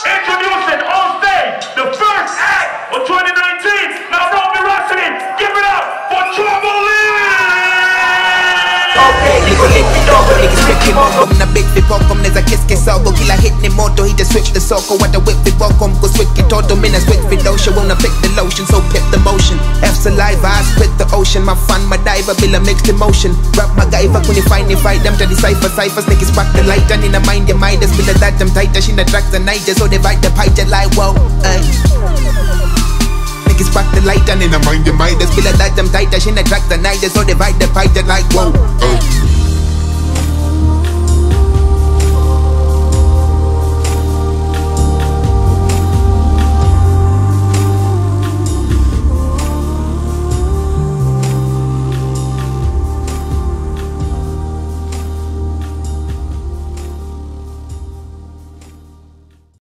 Introducing on stage the first act of 2019, Nairobi wrestling. Give it up for Trabolee! Okay, niko lipi dogo, nikiswiki mongo mna big vipoko, mneza kiski sogo. Kila hit ni moto, he just switch the soko. Wata whip vipoko, mko switch kitoto. Mina switch vidosha, wanna pick the lotion. So pip the motion, F saliva, I split the ocean. My fun, my diver, bila mixed emotion. Rap MacGyver, kuni find them to decipher ciphers. Niggas spark the light, and in the mind, your mind is bila that them tighter. She the track the night, so divide the pie, just like whoa, ay. Niggas spark the light, and in the mind, your mind is bila that them tighter. She the track the night, so divide the pie, just like whoa, ay.